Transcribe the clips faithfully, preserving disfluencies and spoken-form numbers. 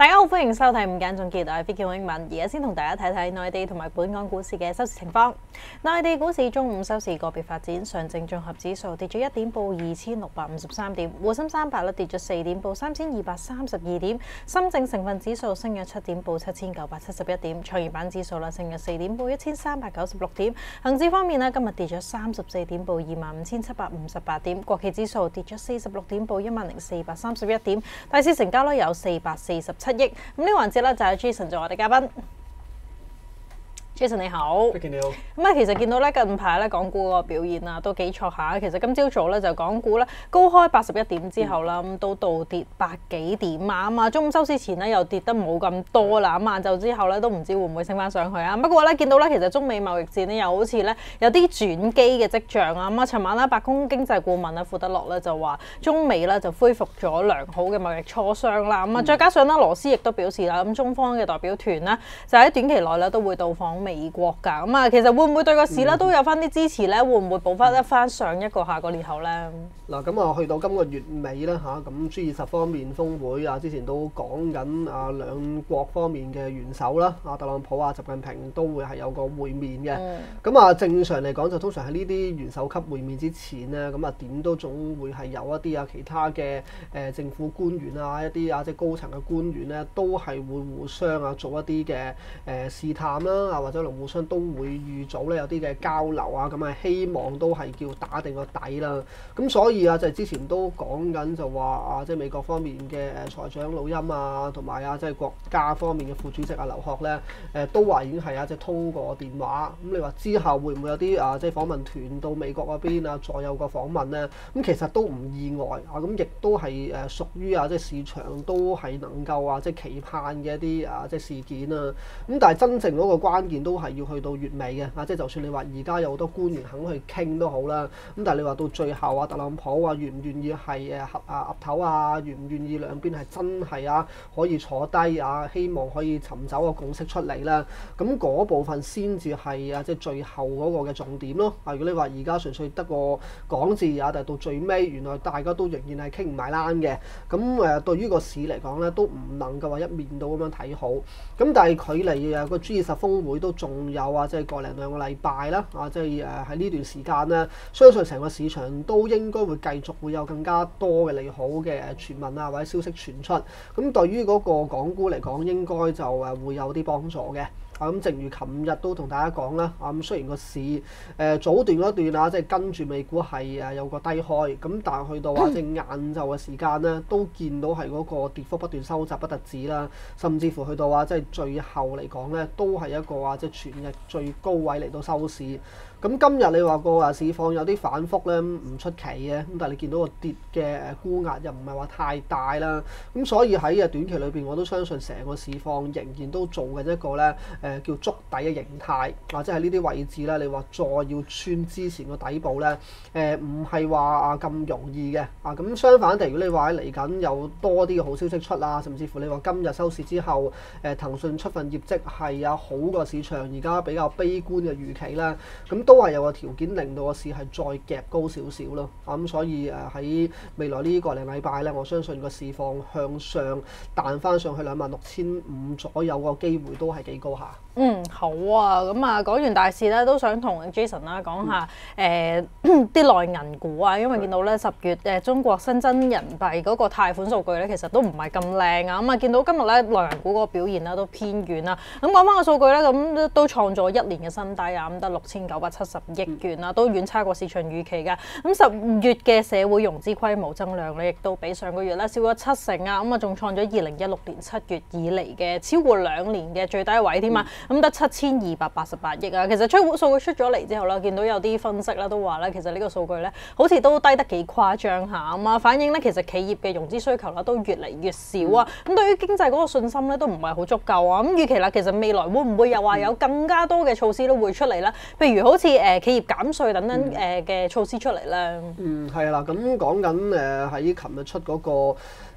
大家好，歡迎收睇午間總結，我係 Vicky 英文。而家先同大家睇睇內地同埋本港股市嘅收市情況。內地股市中午收市個別發展，上證綜合指數跌咗一點，報二千六百五十三點；滬深三百咧跌咗四點，報三千二百三十二點；深證成分指數升咗七點，報七千九百七十一點；創業板指數啦升咗四點，報一千三百九十六點。恒指方面咧，今日跌咗三十四點，報二萬五千七百五十八點。國企指數跌咗四十六點，報一萬零四百三十一點。大市成交咧有四百四十七億。咁呢個環節咧就係 Jason 做我哋嘉賓。Jason 你好， 你好。 咁啊，其實見到咧近排咧港股個表現啊都幾錯下。其實今朝早咧就港股咧高開八十一點之後啦，咁、嗯、都倒跌百幾點啊。咁啊，中午收市前咧又跌得冇咁多啦。咁晏晝之後咧都唔知會唔會升翻上去啊。不過咧見到咧其實中美貿易戰咧又好似咧有啲轉機嘅跡象啊。咁啊，尋晚咧白宮經濟顧問啊庫德洛咧就話中美咧就恢復咗良好嘅貿易磋商啦。咁啊，再加上咧羅斯亦都表示啦，咁中方嘅代表團咧就喺短期內咧都會到訪美國㗎。咁啊，其實會唔會對個市咧都有翻啲支持咧？會唔會補翻一翻上一個下個裂口咧？ 嗱，咁啊去到今個月尾啦嚇，咁 G 二十方面峰會啊，之前都講緊啊兩國方面嘅元首啦，啊特朗普啊習近平都會係有個會面嘅。咁、嗯、啊正常嚟講就通常喺呢啲元首級會面之前咧，咁啊點都總會係有一啲啊其他嘅誒、呃、政府官員啊一啲啊即係高層嘅官員咧，都係會互相啊做一啲嘅誒試探啦，啊或者可能互相都會預早咧有啲嘅交流啊，咁啊希望都係叫打定個底啦。咁所以啊，就係之前都講緊就話啊，即係美國方面嘅誒財長魯欽啊，同埋啊即係國家方面嘅副主席啊劉鶴咧，誒都話已經係啊即係通過電話。咁你話之後會唔會有啲啊即係訪問團到美國嗰邊啊，再有個訪問咧？咁其實都唔意外啊。咁亦都係誒屬於啊即係市場都係能夠啊即係期盼嘅一啲啊即係事件啊。咁但係真正嗰個關鍵都係要去到月尾嘅啊，即係就算你話而家有好多官員肯去傾都好啦。咁但係你話到最後啊，特朗普啊願唔願意係誒合啊岌頭啊，願唔願意兩邊係真係啊可以坐低啊，希望可以尋找個共識出嚟啦。咁嗰部分先至係啊即係最後嗰個嘅重點咯。啊，如果你話而家純粹得個講字啊，但係到最尾原來大家都仍然係傾唔埋欄嘅。咁誒對於個市嚟講咧，都唔能夠話一面倒咁樣睇好。咁但係距離啊個 G 二十峰會都仲有啊即係個零兩個禮拜啦。啊即係誒喺呢段時間咧，相信成個市場都應該會繼續會有更加多嘅利好嘅傳聞啊或者消息傳出。咁對於嗰個港股嚟講，應該就誒會有啲幫助嘅。啊咁，正如琴日都同大家講啦，啊咁雖然個市誒、呃、早段嗰段啊，即係跟住美股係誒有個低開，咁但係去到啊即係晏晝嘅時間咧，都見到係嗰個跌幅不斷收窄，不特止啦，甚至乎去到啊即係最後嚟講咧，都係一個啊即係全日最高位嚟到收市。咁今日你話個啊市況有啲反覆咧，唔出奇嘅。咁但係你見到個跌嘅誒沽壓又唔係話太大啦。咁所以喺啊短期裏邊，我都相信成個市況仍然都做緊一個咧誒叫築底嘅形態，或者係呢啲位置咧，你話再要穿之前個底部咧，誒唔係話啊咁容易嘅。啊咁相反地，如果你話嚟緊有多啲嘅好消息出啊，甚至乎你話今日收市之後，誒騰訊出份業績係啊好過市場而家比較悲觀嘅預期啦，咁都係有個條件令到個市係再夾高少少咯。啊咁所以誒喺未來呢個零禮拜咧，我相信個市況向上彈翻上去兩萬六千五左右個機會都係幾高下。 嗯，好啊，咁啊講完大市咧，都想同 Jason 啦講下誒啲內銀股啊，因為見到咧十月誒中國新增人民幣嗰個貸款數據咧，其實都唔係咁靚啊。咁啊見到今日咧內銀股嗰個表現咧都偏軟啦。咁講翻個數據咧，咁都創咗一年嘅新低啊，咁得六千九百七十億元啦，都遠差過市場預期㗎。咁十月嘅社會融資規模增量咧，亦都比上個月咧少咗七成啊。咁啊仲創咗二零一六年七月以嚟嘅超過兩年嘅最低位添啊。咁得七千二百八十八億啊！其實出數據出咗嚟之後啦，見到有啲分析啦都話咧，其實呢個數據咧好似都低得幾誇張下啊嘛，反映咧其實企業嘅融資需求啦都越嚟越少啊。咁、嗯、對於經濟嗰個信心咧都唔係好足夠啊。咁預期啦，其實未來會唔會又話有更加多嘅措施都會出嚟咧？譬如好似誒企業減稅等等誒嘅措施出嚟咧。 嗯，係啦，咁講緊誒喺琴日出嗰個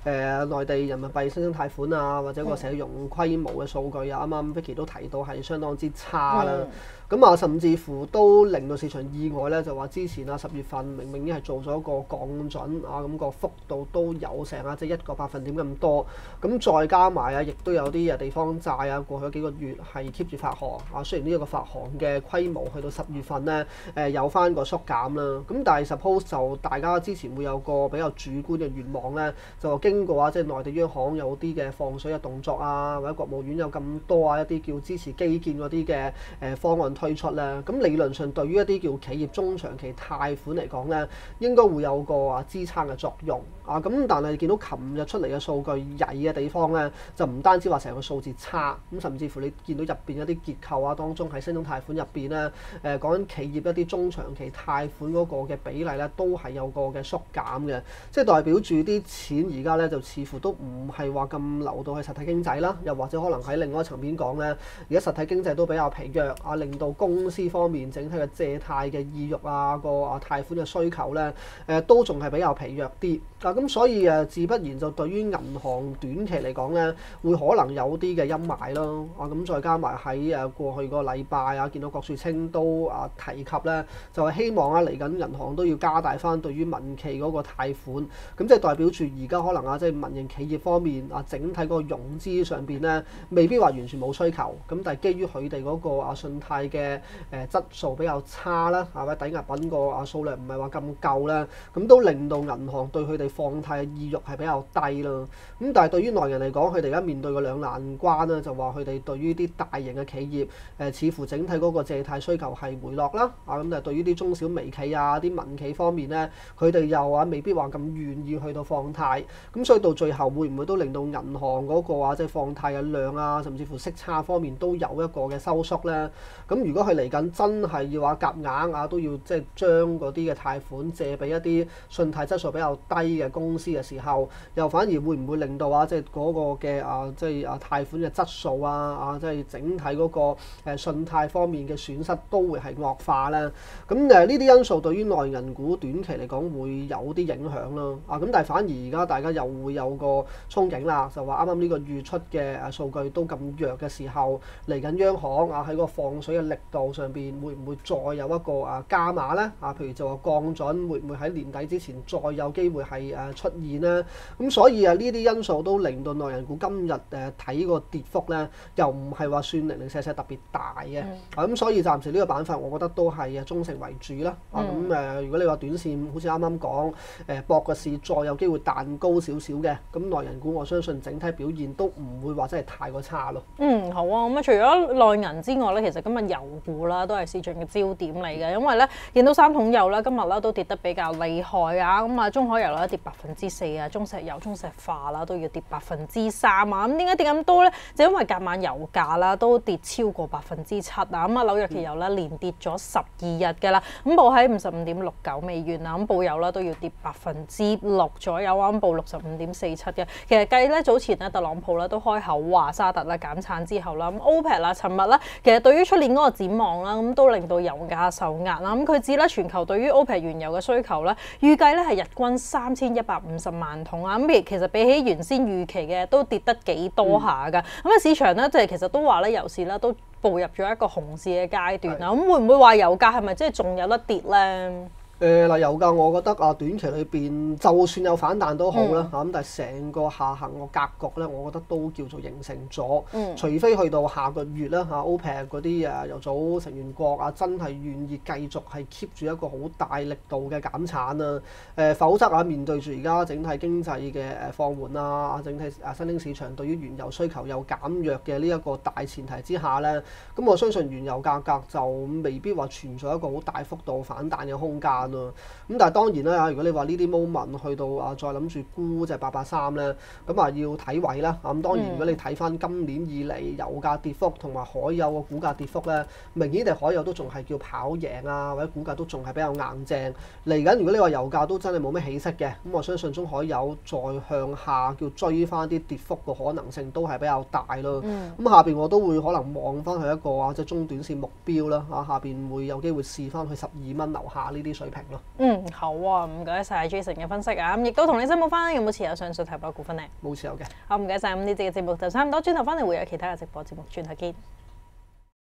誒內地人民幣新增貸款啊，或者個使用規模嘅數據啊，啱啱 Vicky 都提到係相當之差啦。 嗯咁啊，甚至乎都令到市場意外咧，就話之前啊十月份明明已經係做咗個降準啊，咁個幅度都有成啊，即係一個百分點咁多。咁再加埋啊，亦都有啲誒地方債啊，過去幾個月係 keep 住發行啊。雖然呢一個發行嘅規模去到十月份咧，誒有翻個縮減啦。咁但係 suppose 就大家之前會有個比較主觀嘅願望咧，就話經過啊，即係內地央行有啲嘅放水嘅動作啊，或者國務院有咁多啊一啲叫支持基建嗰啲嘅誒方案推出咧，咁理論上對於一啲叫企業中長期貸款嚟講咧，應該會有個啊支撐嘅作用啊。咁但係見到琴日出嚟嘅數據曳嘅地方咧，就唔單止話成個數字差，咁甚至乎你見到入邊一啲結構啊，當中喺新增貸款入邊咧，誒講緊企業一啲中長期貸款嗰個嘅比例咧，都係有個嘅縮減嘅，即係代表住啲錢而家咧就似乎都唔係話咁流到去實體經濟啦，又或者可能喺另外一層面講咧，而家實體經濟都比較疲弱啊，令到公司方面整體嘅借貸嘅意欲啊，個啊貸款嘅需求咧，誒、呃、都仲係比較疲弱啲啊。咁所以誒，自不然就對於銀行短期嚟講咧，會可能有啲嘅陰霾咯。啊，咁再加埋喺誒過去個禮拜啊，見到郭樹清都啊提及咧，就係希望啊嚟緊銀行都要加大翻對於民企嗰個貸款。咁即係代表住而家可能啊，即係民營企業方面啊，整體嗰個融資上邊咧，未必話完全冇需求。咁但係基於佢哋嗰個啊信貸嘅誒質素比較差啦，係咪抵押品個啊數量唔係話咁夠咧？咁都令到銀行對佢哋放貸嘅意欲係比較低咯。咁但係對於內銀嚟講，佢哋而家面對個兩難關啦，就話佢哋對於啲大型嘅企業誒、呃，似乎整體嗰個借貸需求係回落啦。啊，咁但係對於啲中小微企啊、啲民企方面咧，佢哋又啊未必話咁願意去到放貸。咁所以到最後會唔會都令到銀行嗰個啊即係放貸嘅量啊，甚至乎息差方面都有一個嘅收縮咧？咁如果佢嚟緊真係要話夾硬啊，都要即係將嗰啲嘅貸款借俾一啲信貸質素比較低嘅公司嘅時候，又反而會唔會令到啊即係嗰個嘅啊即係啊貸款嘅質素啊啊即係整體嗰個誒信貸方面嘅損失都會係惡化咧？咁誒呢啲因素對於內銀股短期嚟講會有啲影響咯。啊咁但係反而而家大家又會有個憧憬啦，就話啱啱呢個月出嘅誒數據都咁弱嘅時候，嚟緊央行啊喺個放水嘅力度上邊會唔會再有一個啊加碼咧？啊，譬如就話降準會唔會喺年底之前再有機會係誒出現咧？咁所以啊呢啲因素都令到內銀股今日誒睇個跌幅咧，又唔係話算零零舍舍特別大嘅。嗯、啊咁所以暫時呢個板塊，我覺得都係啊中性為主啦。啊咁誒，如果你話短線好似啱啱講誒博個市再有機會彈高少少嘅，咁內銀股我相信整體表現都唔會話真係太過差咯。 嗯，好啊。咁啊，除咗內銀之外咧，其實今日油股啦都係市場嘅焦點嚟嘅，因為咧見到三桶油啦，今日咧都跌得比較厲害啊。咁啊，中海油啦跌百分之四啊，中石油、中石化啦都要跌百分之三啊。咁點解跌咁多咧？就因為隔晚油價啦都跌超過百分之七啊。咁啊，紐約期油咧連跌咗十二日㗎啦，咁報喺五十五點六九美元啊。咁布油啦都要跌百分之六左右啊，咁報六十五點四七嘅。其實計咧早前咧特朗普咧都開口話沙特啦減產之後啦，咁 OPEC 啦尋日啦，其實對於出年嗰個展望啦，咁都令到油價受壓啦。咁佢指咧全球對於 OPEC 原油嘅需求咧，預計咧係日均三千一百五十萬桶啊。咁其實比起原先預期嘅都跌得幾多下㗎。咁啊、嗯、市場咧即係其實都話咧油市咧都步入咗一個熊市嘅階段啊。咁的會唔會話油價係咪即係仲有得跌咧？ 誒嗱、呃，油價我覺得啊，短期裏邊就算有反彈都好啦嚇，咁、嗯、但係成個下行個格局咧，我覺得都叫做形成咗。嗯、除非去到下個月啦嚇 ，OPEC 嗰啲誒油組成員國啊，真係願意繼續係 keep 住一個好大力度嘅減產啊，誒、呃，否則啊，面對住而家整體經濟嘅誒放緩啊，整體誒新興市場對於原油需求又減弱嘅呢一個大前提之下咧，咁我相信原油價格就未必話存在一個好大幅度反彈嘅空間。咁但係當然啦，如果你話呢啲 moment 去到啊，再諗住沽隻八八三咧，咁啊要睇位啦。咁當然如果你睇翻今年以嚟油價跌幅同埋海油個股價跌幅咧，明顯地海油都仲係叫跑贏啊，或者股價都仲係比較硬淨。嚟緊如果你話油價都真係冇咩起色嘅，咁我相信中海油再向下叫追翻啲跌幅個可能性都係比較大咯。咁、嗯、下邊我都會可能望翻去一個啊，即係中短線目標啦。啊，下邊會有機會試翻去十二蚊樓下呢啲水平。 平咯。 嗯，好啊，唔該晒 Jason 嘅分析啊，咁亦都同你申報翻有冇持有上述提過股份呢？ 冇持有嘅。 好，唔該晒，咁呢節嘅節目就差唔多，轉頭翻嚟會有其他嘅直播節目，轉頭見。